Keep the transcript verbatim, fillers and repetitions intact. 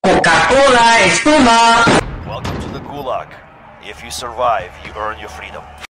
Coca-Cola, espuma. Welcome to the Gulag. If you survive, you earn your freedom.